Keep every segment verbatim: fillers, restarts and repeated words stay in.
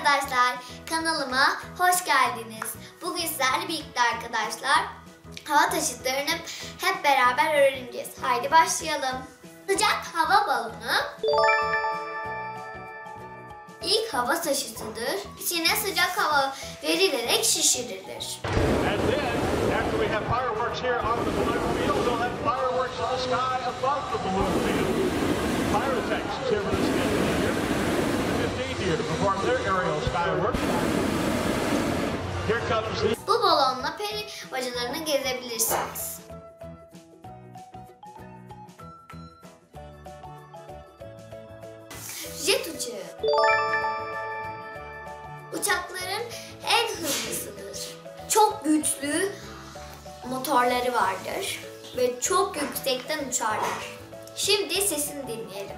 arkadaşlar, kanalıma hoş geldiniz. Bugün sizlerle birlikte arkadaşlar hava taşıtlarını hep beraber öğreneceğiz. Haydi başlayalım. Sıcak hava balonu ilk hava taşıtıdır. İçine sıcak hava verilerek şişirilir. And then, after we have fireworks here on the balloon field, we'll have fireworks in the sky above the balloon field. Pyrotechnics here with us again here. fifteen here to perform their aerial skyworks. Here comes the... Bu balonla peri bacalarını gezebilirsiniz. Jet uçağı. Uçakların en hızlısıdır. Çok güçlü motorları vardır ve çok yüksekten uçarlar. Şimdi sesini dinleyelim.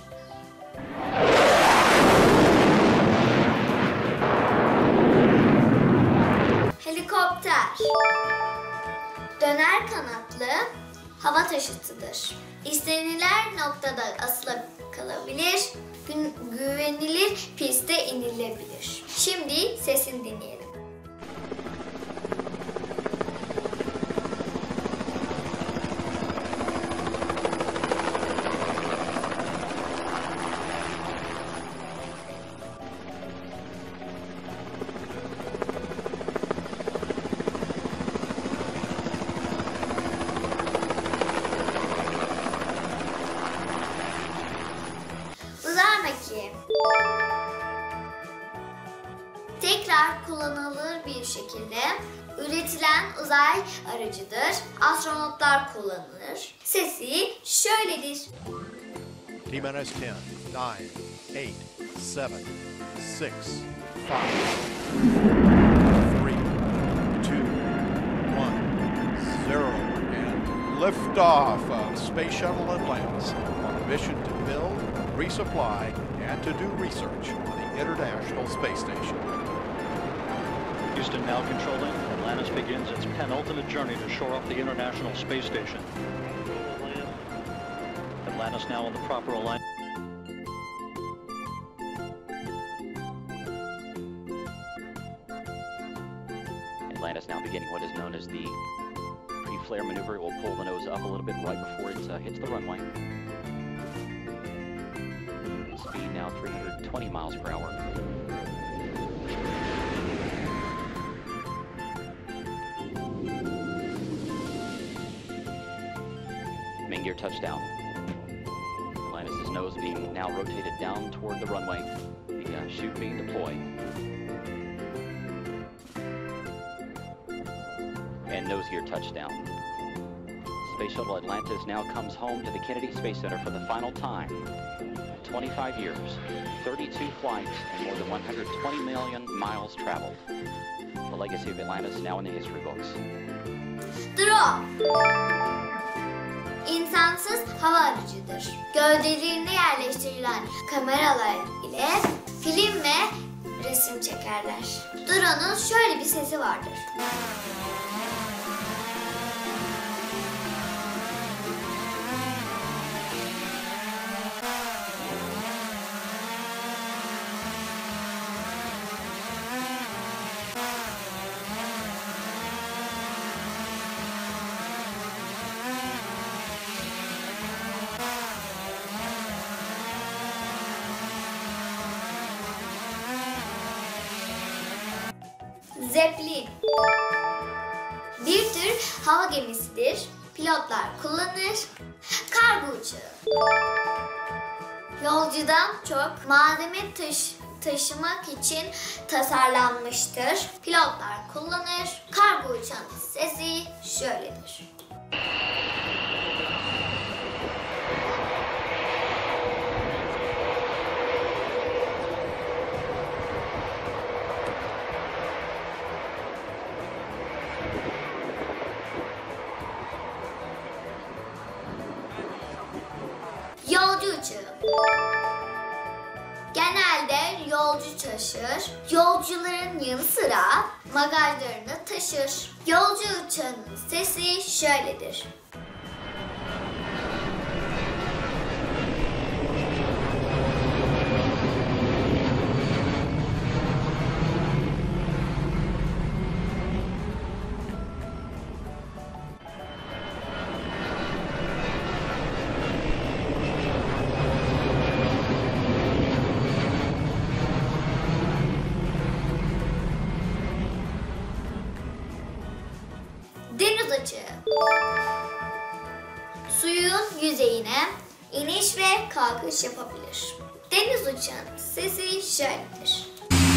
Helikopter. Döner kanatlı hava taşıtıdır. İstenilen noktada asılı kalabilir, gü- güvenilir piste inilebilir. Şimdi sesini dinleyelim. Tekrar kullanılır bir şekilde üretilen uzay aracıdır. Astronotlar kullanır. Sesi şöyledir. T-minus ten, nine, eight, seven, six, five, three, two, one, zero, and liftoff of Space Shuttle Atlantis on a mission to build, resupply, and to do research on the International Space Station. Houston now controlling. Atlantis begins its penultimate journey to shore up the International Space Station. Atlantis now on the proper alignment. Atlantis now beginning what is known as the pre-flare maneuver. It will pull the nose up a little bit right before it uh, hits the runway. Speed now three hundred twenty miles per hour. Main gear touchdown. Atlantis' nose being now rotated down toward the runway. The uh, chute being deployed. And nose gear touchdown. Space Shuttle Atlantis now comes home to the Kennedy Space Center for the final time. twenty-five years, thirty-two flights, and more than one hundred twenty million miles traveled. The legacy of Atlantis now in the history books. Drone. İnsansız hava aracıdır. Gövdelerine yerleştirilen kameralar ile film ve resim çekerler. Drone'un şöyle bir sesi vardır. Zeppelin bir tür hava gemisidir. Pilotlar kullanır. Kargo uçağı yolcudan çok malzeme taşı taşımak için tasarlanmıştır. Pilotlar kullanır. Kargo uçağının sesi şöyledir. Yolcu uçağı genelde yolcu taşır. Yolcuların yanı sıra bagajlarını taşır. Yolcu uçağının sesi şöyledir. açığı. Suyun yüzeyine iniş ve kalkış yapabilir. Deniz uçağının sesi şöyledir.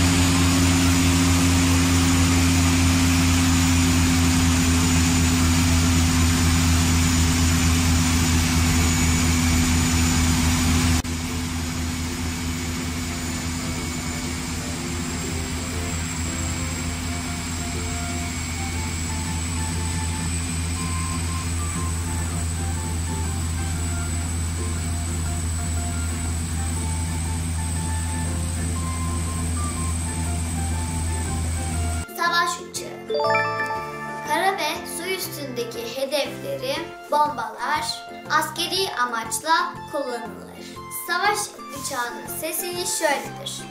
Savaş uçağı. Kara ve su üstündeki hedefleri bombalar, askeri amaçla kullanılır. Savaş uçağının sesi şöyledir.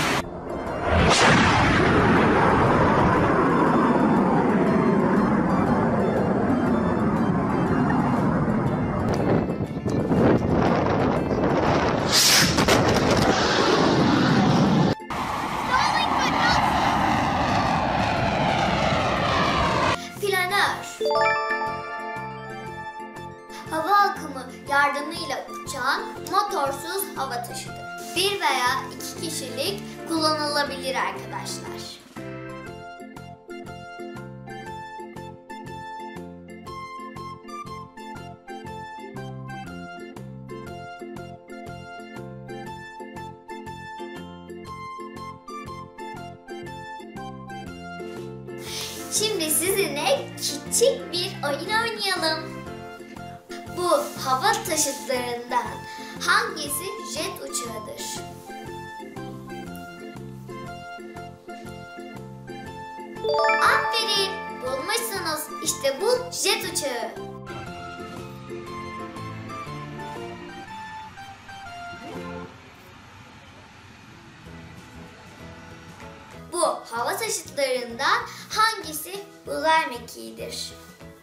Hava akımı yardımıyla uçan motorsuz hava taşıdır. Bir veya iki kişilik kullanılabilir arkadaşlar. Şimdi sizinle küçük bir oyun oynayalım. Bu hava taşıtlarından hangisi jet uçağıdır? Aferin, bulmuşsunuz. İşte bu jet uçağı. Bu hava taşıtlarından hangisi uzay mekiğidir?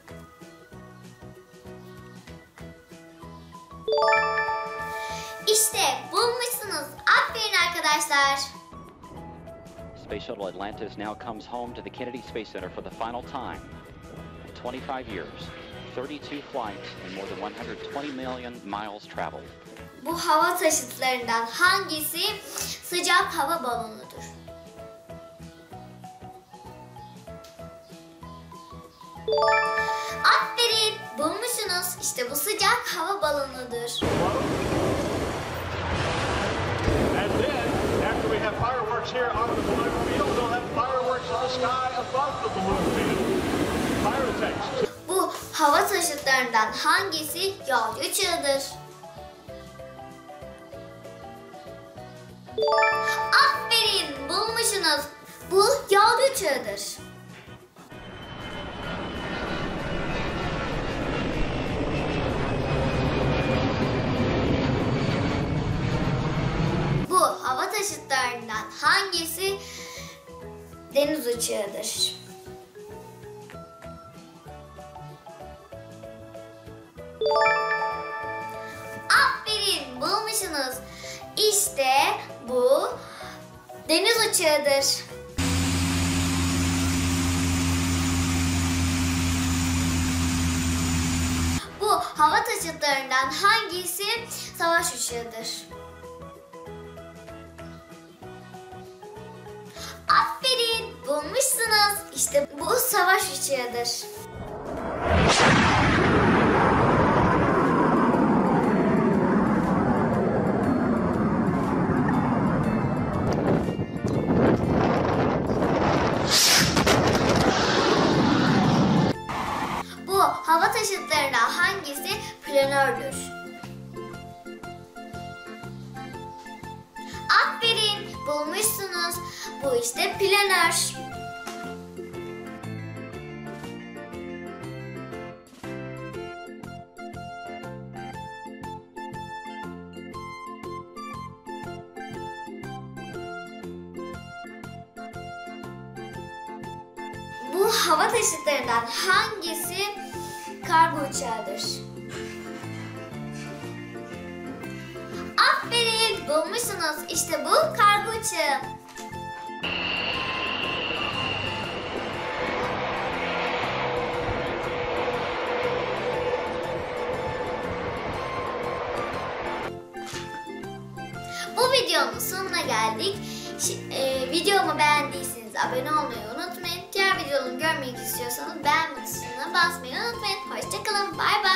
İşte bulmuşsunuz. Aferin arkadaşlar. Space Shuttle Atlantis now comes home to the Kennedy Space Center for the final time. twenty-five years, thirty-two flights, and more than one hundred twenty million miles traveled. Bu hava taşıtlarından hangisi sıcak hava balonudur? Aferin, bulmuşsunuz. İşte bu sıcak hava balonudur. And then, after we have fireworks here on the balloon field, we'll have fireworks in the sky above the balloon field. Pyrotechs. Bu hava taşıtlarından hangisi yağcı uçağıdır? Aferin, bulmuşsunuz. Bu yağcı uçağıdır. Bu hava taşıtlarından hangisi deniz uçağıdır? Aferin, bulmuşsunuz. İşte bu deniz uçağıdır. Bu hava taşıtlarından hangisi savaş uçağıdır? Aferin, bulmuşsunuz. İşte bu savaş uçağıdır. Bu hava taşıtlarından hangisi planördür? Aferin, bulmuşsunuz. Bu işte planör. Bu hava taşıtlarından hangisi kargo uçağıdır? Aferin, bulmuşsunuz. İşte bu kargo uçağı. geldik. Şi- e, videomu beğendiyseniz abone olmayı unutmayın. Diğer videolarımı görmek istiyorsanız beğen butonuna basmayı unutmayın. Hoşçakalın. Bay bay.